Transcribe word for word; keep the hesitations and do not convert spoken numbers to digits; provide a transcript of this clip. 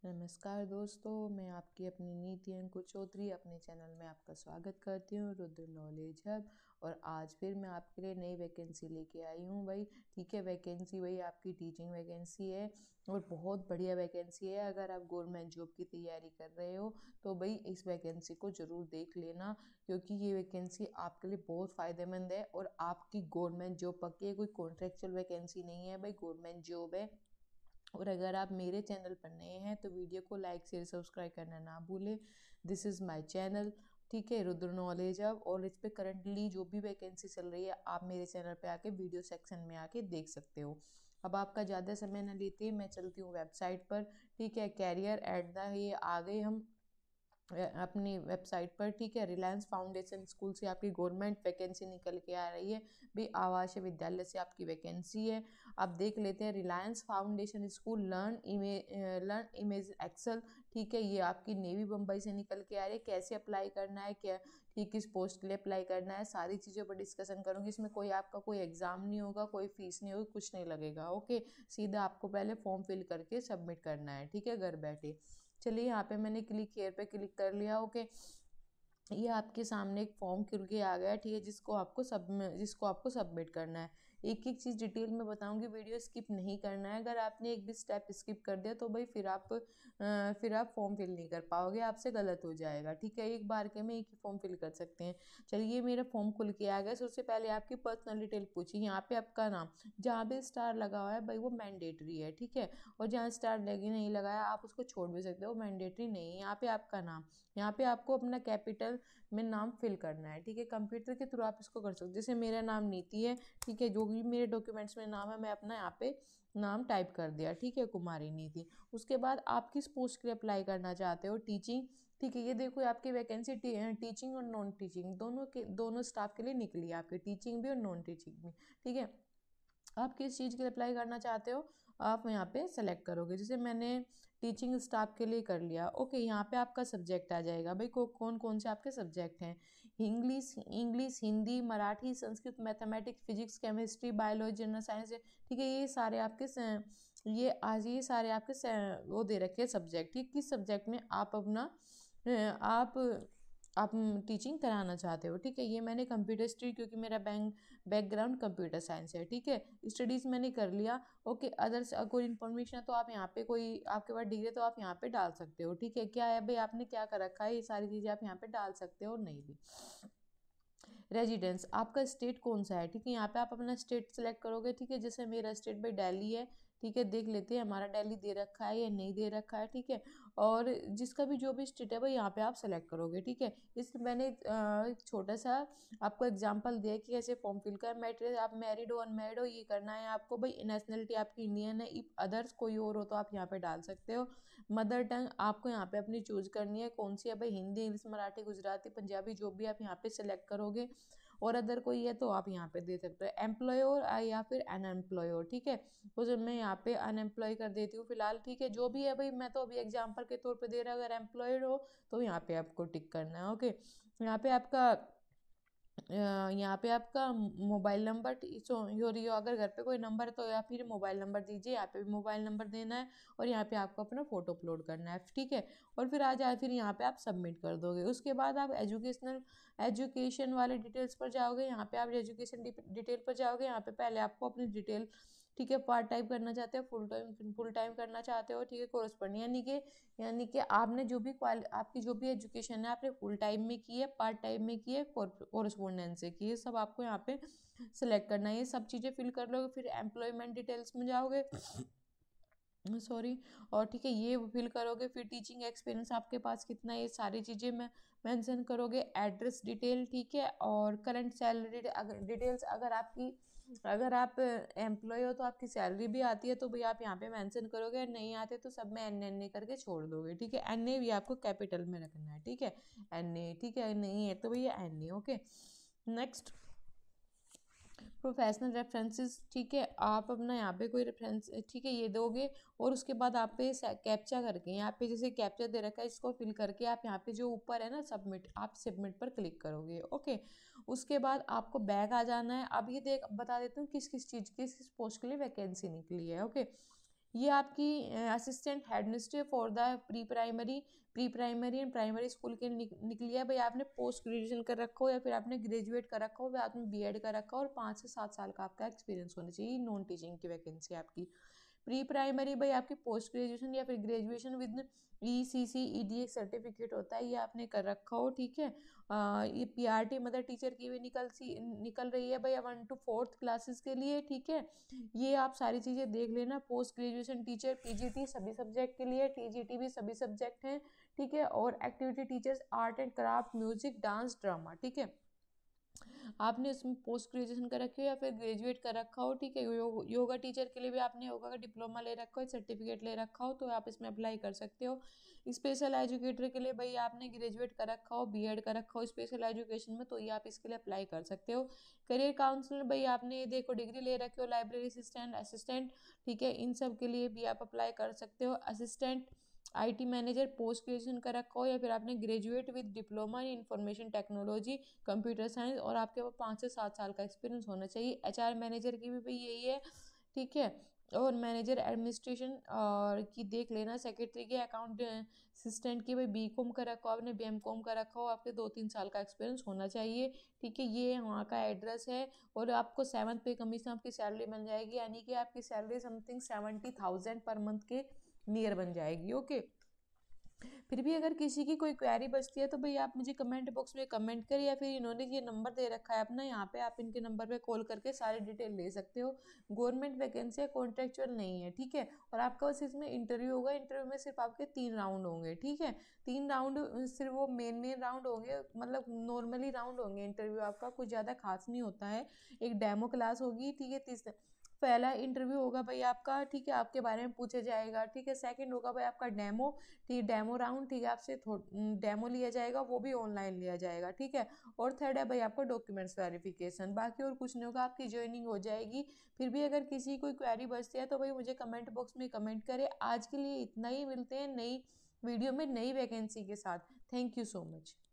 नमस्कार दोस्तों, मैं आपकी अपनी नीति अंकुर चौधरी अपने चैनल में आपका स्वागत करती हूँ रुद्र नॉलेज हब। और आज फिर मैं आपके लिए नई वैकेंसी लेके आई हूँ भाई। ठीक है, वैकेंसी वही आपकी टीचिंग वैकेंसी है और बहुत बढ़िया वैकेंसी है। अगर आप गवर्नमेंट जॉब की तैयारी कर रहे हो तो भाई इस वैकेंसी को ज़रूर देख लेना, क्योंकि ये वैकेंसी आपके लिए बहुत फ़ायदेमंद है और आपकी गवर्नमेंट जॉब पक्की है। कोई कॉन्ट्रेक्चुअल वैकेंसी नहीं है भाई, गवर्नमेंट जॉब है। और अगर आप मेरे चैनल पर नए हैं तो वीडियो को लाइक शेयर सब्सक्राइब करना ना भूलें। दिस इज़ माय चैनल, ठीक है, रुद्र नॉलेज अब। और इस पे करंटली जो भी वैकेंसी चल रही है आप मेरे चैनल पे आके वीडियो सेक्शन में आके देख सकते हो। अब आपका ज़्यादा समय न लेते मैं चलती हूँ वेबसाइट पर। ठीक है, कैरियर एट द ये आ गए हम अपनी वेबसाइट पर। ठीक है, रिलायंस फाउंडेशन स्कूल से आपकी गवर्नमेंट वैकेंसी निकल के आ रही है भी, आवासीय विद्यालय से आपकी वैकेंसी है। अब देख लेते हैं, Reliance foundation school learn imagine learn imagine excel. ठीक है, ये आपकी नेवी बम्बई से निकल के आ रही है। कैसे अप्लाई करना है, क्या ठीक किस पोस्ट के लिए अप्लाई करना है, सारी चीज़ों पर डिस्कशन करूँगी। इसमें कोई आपका कोई एग्जाम नहीं होगा, कोई फीस नहीं होगी, कुछ नहीं लगेगा। ओके, सीधा आपको पहले फॉर्म फिल करके सबमिट करना है। ठीक है, घर बैठे। चलिए, यहाँ पे मैंने क्लिक हेयर पे क्लिक कर लिया। ओके, ये आपके सामने एक फॉर्म खुल के आ गया। ठीक है, जिसको आपको सब जिसको आपको सबमिट करना है। एक एक चीज़ डिटेल में बताऊंगी, वीडियो स्किप नहीं करना है। अगर आपने एक भी स्टेप स्किप कर दिया तो भाई फिर आप आ, फिर आप फॉर्म फिल नहीं कर पाओगे, आपसे गलत हो जाएगा। ठीक है, एक बार के में एक ही फॉर्म फिल कर सकते हैं। चलिए, मेरा फॉर्म खुल के आ गया। सबसे पहले आपकी पर्सनल डिटेल पूछी। यहाँ पे आपका नाम, जहाँ भी स्टार लगा हुआ है भाई वो मैंडेटरी है। ठीक है, और जहाँ स्टार लगी नहीं लगाया आप उसको छोड़ भी सकते हो, मैंडेटरी नहीं है। यहाँ पे आपका नाम, यहाँ पे आपको अपना कैपिटल में नाम फिल करना है। ठीक है, कंप्यूटर के थ्रू आप इसको कर सकते हो। जैसे मेरा नाम नीति है। ठीक है, जो भी मेरे डॉक्यूमेंट्स में नाम है मैं अपना यहाँ पे नाम टाइप कर दिया। ठीक है, कुमारी नीति। उसके बाद आप किस पोस्ट के लिए अप्लाई करना चाहते हो, टीचिंग। ठीक है, ये देखो आपकी वैकेंसी टी, टीचिंग और नॉन टीचिंग दोनों के दोनों स्टाफ के लिए निकली है, आपकी टीचिंग भी और नॉन टीचिंग भी। ठीक है, आप किस चीज़ के लिए अप्लाई करना चाहते हो आप यहाँ पे सेलेक्ट करोगे। जैसे मैंने टीचिंग स्टाफ के लिए कर लिया। ओके, यहाँ पे आपका सब्जेक्ट आ जाएगा भाई, को, कौन कौन से आपके सब्जेक्ट हैं। English English Hindi, Marathi, Sanskrit, mathematics, physics, chemistry, biology, general science. ठीक है, ये सारे आपके स- ये आज ये सारे आपके स- वो दे रखे हैं सब्जेक्ट। ठीक, किस सब्जेक्ट में आप अपना अ, आप आप टीचिंग कराना चाहते हो। ठीक है, ये मैंने कंप्यूटर स्टडी, क्योंकि मेरा बैंक बैकग्राउंड कंप्यूटर साइंस है। ठीक है, स्टडीज़ मैंने कर लिया। ओके, अदर्स कोई इन्फॉर्मेशन है तो आप यहाँ पे, कोई आपके पास डिग्री तो आप यहाँ पे डाल सकते हो। ठीक है, क्या है भाई आपने क्या कर रखा है, ये सारी चीज़ें आप यहाँ पे डाल सकते हो और नहीं भी। रेजिडेंस, आपका स्टेट कौन सा है। ठीक है, यहाँ पे आप अपना स्टेट सेलेक्ट करोगे। ठीक है, जैसे मेरा स्टेट भाई दिल्ली है। ठीक है, देख लेते हैं हमारा दिल्ली दे रखा है या नहीं दे रखा है। ठीक है, और जिसका भी जो भी स्टेट है भाई यहाँ पे आप सेलेक्ट करोगे। ठीक है, इसलिए मैंने अ, एक छोटा सा आपको एग्जांपल दिया कि कैसे फॉर्म फिल कर। मैट्रिक आप मैरिड हो अनमैरिड हो ये करना है आपको भाई। नेशनलिटी आपकी इंडियन है, इफ अदर्स कोई और हो तो आप यहाँ पे डाल सकते हो। मदर टंग आपको यहाँ पे अपनी चूज करनी है कौन सी है भाई, हिंदी, इंग्लिश, मराठी, गुजराती, पंजाबी, जो भी आप यहाँ पे सेलेक्ट करोगे। और अदर कोई है तो आप यहाँ पे दे सकते हो एम्प्लॉयर या फिर अनएम्प्लॉयर। ठीक है, तो जब मैं यहाँ पे अनएम्प्लॉय कर देती हूँ फिलहाल। ठीक है, जो भी है भाई, मैं तो अभी एग्जाम्पल के तौर पे दे रहा हूँ। अगर एम्प्लॉयड हो तो यहाँ पे आपको टिक करना है। ओके, यहाँ पे आपका अ, यहाँ पे आपका मोबाइल नंबर हो रही हो, अगर घर पे कोई नंबर है तो या फिर मोबाइल नंबर दीजिए, यहाँ पे भी मोबाइल नंबर देना है। और यहाँ पे आपको अपना फोटो अपलोड करना है। ठीक है, और फिर आ जाए, फिर यहाँ पे आप सबमिट कर दोगे। उसके बाद आप एजुकेशनल एजुकेशन वाले डिटेल्स पर जाओगे। यहाँ पे आप एजुकेशन डिटेल पर जाओगे। यहाँ पे पहले आपको अपनी डिटेल, ठीक है, पार्ट टाइम करना चाहते हो, फुल टाइम फुल टाइम करना चाहते हो। ठीक है, कोरस्पॉन्डिंग यानी कि यानी कि आपने जो भी क्वाल आपकी जो भी एजुकेशन है आपने फुल टाइम में की है, पार्ट टाइम में की है, कोरस्पोंडेंस से की है, सब आपको यहाँ पे सिलेक्ट करना है। ये सब चीज़ें फिल कर लोगे, फिर एम्प्लॉयमेंट डिटेल्स में जाओगे, सॉरी। और ठीक है, ये फिल करोगे। फिर टीचिंग एक्सपीरियंस आपके पास कितना है, ये सारी चीज़ें मैं मेंशन करोगे। एड्रेस डिटेल, ठीक है, और करंट सैलरी अगर डिटेल्स, अगर आपकी अगर आप एम्प्लॉय हो तो आपकी सैलरी भी आती है तो भाई आप यहाँ पे मेंशन करोगे। नहीं आते तो सब में एन एन ए करके छोड़ दोगे। ठीक है, एन ए भी आपको कैपिटल में रखना है। ठीक है, एन ए। ठीक है, नहीं है तो भैया N A. Okay, next professional references. ठीक है, आप अपना यहाँ पे कोई रेफरेंस, ठीक है, ये दोगे। और उसके बाद आप पे कैप्चा करके, यहाँ पे जैसे कैप्चा दे रखा है इसको फिल करके आप यहाँ पे जो ऊपर है ना सबमिट, आप सबमिट पर क्लिक करोगे। ओके, उसके बाद आपको बैक आ जाना है। अब ये देख बता देती हूँ किस किस चीज़ किस किस पोस्ट के लिए वैकेंसी निकली है। ओके, ये आपकी assistant headmistress for the pre primary pre primary and primary school के निक, निकली है। भाई आपने पोस्ट ग्रेजुएशन कर रखा हो या फिर आपने ग्रेजुएट कर रखा हो, फिर आपने बीएड कर रखा हो और पाँच से सात साल का आपका एक्सपीरियंस होना चाहिए। नॉन टीचिंग की वैकेंसी आपकी। प्री प्राइमरी भाई आपकी पोस्ट ग्रेजुएशन या फिर graduation with E C C E D X certificate होता है, ये आपने कर रखा हो, ठीक है। आ, ये P R T mother teacher की भी निकल सी निकल रही है भाई वन टू फोर्थ क्लासेस के लिए, ठीक है। ये आप सारी चीज़ें देख लेना। Post graduation teacher P G T सभी सब्जेक्ट के लिए, टी जी टी भी सभी सब्जेक्ट हैं, ठीक है। और activity teachers art and craft, music, dance, drama, ठीक है। आपने इसमें पोस्ट ग्रेजुएशन कर रखी हो या फिर ग्रेजुएट कर रखा हो, ठीक है। यो, योगा टीचर के लिए भी आपने योगा का डिप्लोमा ले रखा हो, सर्टिफिकेट ले रखा हो, तो आप इसमें अप्लाई कर सकते हो। स्पेशल एजुकेटर के लिए भाई आपने ग्रेजुएट कर रखा हो, बीएड कर रखा हो स्पेशल एजुकेशन में, तो ये आप इसके लिए अप्लाई कर सकते हो। करियर काउंसलर भाई आपने देखो डिग्री ले रखी हो, लाइब्रेरी असिस्टेंट, असिस्टेंट, ठीक है, इन सब के लिए भी आप अप्लाई कर सकते हो। Assistant IT manager post graduation कर रखा हो या फिर आपने graduate with diploma in information technology, computer science, और आपके पास पाँच से सात साल का एक्सपीरियंस होना चाहिए। एचआर मैनेजर की भी भाई यही है, ठीक है। और मैनेजर एडमिनिस्ट्रेशन और की देख लेना। सेक्रेटरी के अकाउंट असिस्टेंट की भाई बी कॉम कर रखा हो आपने, बी एम कॉम कर रखा हो, आपके दो तीन साल का एक्सपीरियंस होना चाहिए, ठीक है। ये वहाँ का एड्रेस है। और आपको सेवन्थ पे कमीशन आपकी सैलरी मिल जाएगी, यानी कि आपकी salary something seventy thousand per month के नियर बन जाएगी, ओके। फिर भी अगर किसी की कोई क्वेरी बचती है तो भाई आप मुझे कमेंट बॉक्स में कमेंट करिए, या फिर इन्होंने ये नंबर दे रखा है अपना, यहाँ पे आप इनके नंबर पे कॉल करके सारी डिटेल ले सकते हो। गवर्नमेंट वैकेंसी है, कॉन्ट्रेक्चुअल नहीं है, ठीक है। और आपका बस इसमें इंटरव्यू होगा, इंटरव्यू में सिर्फ आपके तीन राउंड होंगे, ठीक है। तीन राउंड सिर्फ वो मेन मेन राउंड होंगे, मतलब नॉर्मली राउंड होंगे इंटरव्यू आपका, कुछ ज़्यादा खास नहीं होता है। एक डेमो क्लास होगी, ठीक है। तीस पहला इंटरव्यू होगा भाई आपका, ठीक है, आपके बारे में पूछा जाएगा, ठीक है। सेकंड होगा भाई आपका डेमो, ठीक है, डेमो राउंड, ठीक है, आपसे डेमो लिया जाएगा, वो भी ऑनलाइन लिया जाएगा, ठीक है। और थर्ड है भाई आपका डॉक्यूमेंट्स वेरिफिकेशन, बाकी और कुछ नहीं होगा, आपकी ज्वाइनिंग हो जाएगी। फिर भी अगर किसी कोई क्वेरी बचती है तो भाई मुझे कमेंट बॉक्स में कमेंट करें। आज के लिए इतना ही, मिलते हैं नई वीडियो में नई वैकेंसी के साथ। Thank you so much.